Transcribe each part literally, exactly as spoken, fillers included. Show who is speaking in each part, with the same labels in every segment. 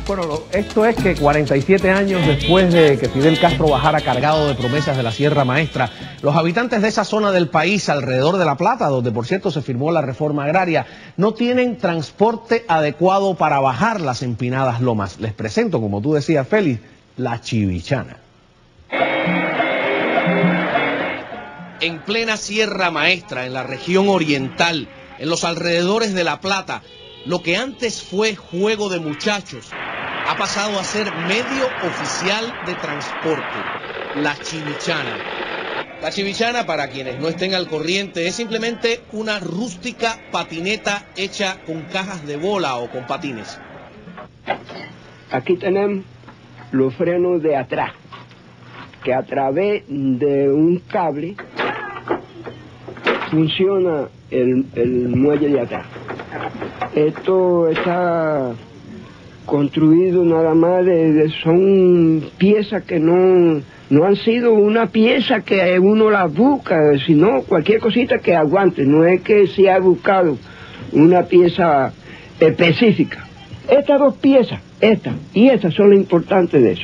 Speaker 1: Bueno, lo, esto es que cuarenta y siete años después de que Fidel Castro bajara cargado de promesas de la Sierra Maestra, los habitantes de esa zona del país alrededor de La Plata, donde por cierto se firmó la reforma agraria, no tienen transporte adecuado para bajar las empinadas lomas. Les presento, como tú decías, Félix, la Chivichana. En plena Sierra Maestra, en la región oriental, en los alrededores de La Plata, lo que antes fue juego de muchachos ha pasado a ser medio oficial de transporte, la Chivichana. La Chivichana, para quienes no estén al corriente, es simplemente una rústica patineta hecha con cajas de bola o con patines.
Speaker 2: Aquí tenemos los frenos de atrás, que a través de un cable funciona el, el muelle de atrás. Esto está construido nada más de, de son piezas que no, no han sido una pieza que uno las busca, sino cualquier cosita que aguante. No es que se ha buscado una pieza específica. Estas dos piezas, esta y esta, son lo importante de eso.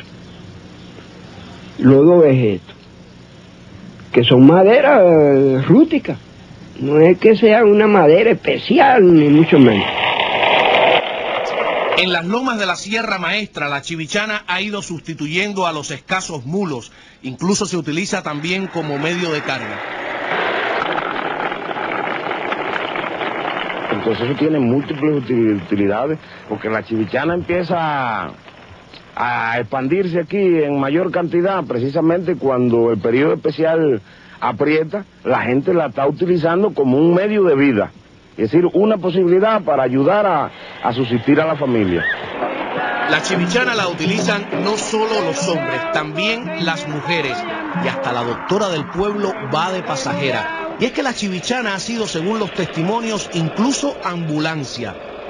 Speaker 2: Lo dos es esto, que son maderas eh, rústicas. No es que sea una madera especial, ni mucho menos.
Speaker 1: En las lomas de la Sierra Maestra, la Chivichana ha ido sustituyendo a los escasos mulos. Incluso se utiliza también como medio de carga.
Speaker 3: Entonces eso tiene múltiples utilidades, porque la Chivichana empieza a expandirse aquí en mayor cantidad, precisamente cuando el periodo especial aprieta, la gente la está utilizando como un medio de vida, es decir, una posibilidad para ayudar a, a subsistir a la familia.
Speaker 1: La Chivichana la utilizan no solo los hombres, también las mujeres, y hasta la doctora del pueblo va de pasajera. Y es que la Chivichana ha sido, según los testimonios, incluso ambulancia.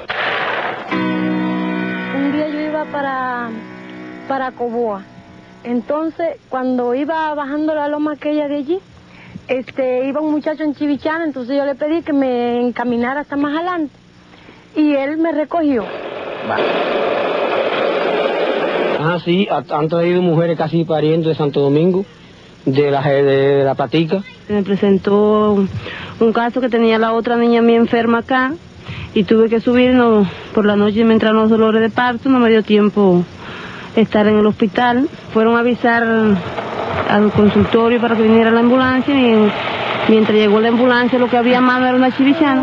Speaker 4: Un día yo iba para, para Coboa, entonces cuando iba bajando la loma aquella de allí, Este, iba un muchacho en Chivichana, entonces yo le pedí que me encaminara hasta más adelante y él me recogió.
Speaker 2: Ah, sí, han traído mujeres casi pariendo de Santo Domingo, de la, de la Platica.
Speaker 4: Me presentó un, un caso que tenía la otra niña mía enferma acá y tuve que subirnos por la noche mientras los dolores de parto, no me dio tiempo estar en el hospital. Fueron a avisar al consultorio para que viniera la ambulancia y mientras llegó la ambulancia lo que había a mano era una chivichana.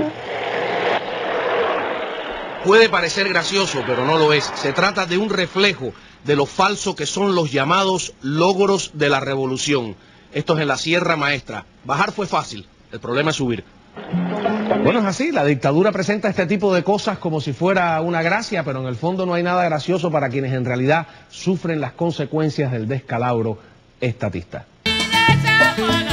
Speaker 1: Puede parecer gracioso, pero no lo es. Se trata de un reflejo de lo falso que son los llamados logros de la revolución. Esto es en la Sierra Maestra. Bajar fue fácil, el problema es subir. Bueno, es así, la dictadura presenta este tipo de cosas como si fuera una gracia, pero en el fondo no hay nada gracioso para quienes en realidad sufren las consecuencias del descalabro estatista.